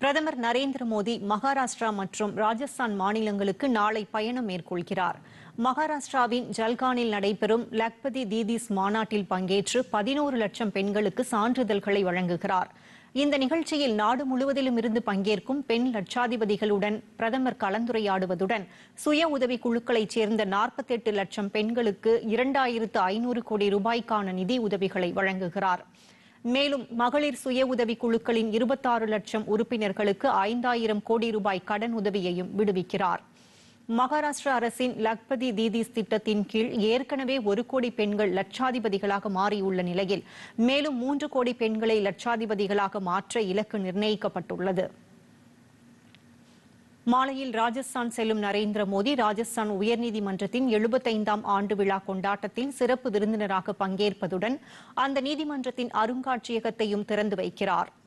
பிரதமர் நரேந்திர மோடி மகாராஷ்டிரா மற்றும் ராஜஸ்தான் மாநிலங்களுக்கு நாளை பயணம் மேற்கொள்கிறார். மகாராஷ்டிராவின் ஜல்கானில் நடைபெறும் லக்பதி தீதீஸ் மாநாட்டில் பங்கேற்று 11 லட்சம் பெண்களுக்கு சான்றிதழ்களை வழங்குகிறார். இந்த நிகழ்ச்சியில் நாடு முழுவதிலும் இருந்து பங்கேற்கும் பெண் லட்சாதிபதிகளுடன் பிரதமர் கலந்துரையாடுவதுடன் சுய உதவி குழுக்களைச் சேர்ந்த 48 லட்சம் பெண்களுக்கு 2500 கோடி ரூபாய்க்கான நிதி உதவிகளை வழங்குகிறார். மேலும் மகளிர் சுய உதவி குழுக்களின் 26 லட்சம் உறுப்பினர்களுக்கு 5000 கோடி ரூபாய் கடன் உதவியையும் விடுவிக்கிறார். மகாராஷ்டிரா அரசின் லக்பதி தீதீஸ் திட்டத்தின் கீழ் ஏற்கனவே 1 கோடி பெண்கள் லட்சாதிபதிகளாக மாறியுள்ள நிலையில் மேலும் 3 கோடி பெண்களை லட்சாதிபதிகளாக மாற்ற இலக்கு நிர்ணயிக்கப்பட்டுள்ளது. மாலையில் ராஜஸ்தான் செல்லும் நரேந்திர மோடி ராஜஸ்தான் உயர்நீதிமன்றத்தின் 75ஆம் ஆண்டு விழா கொண்டாட்டத்தில் சிறப்பு விருந்தினராக பங்கேற்பதுடன் அந்த நீதிமன்றத்தின் அருங்காட்சியகத்தையும் திறந்து வைக்கிறார்.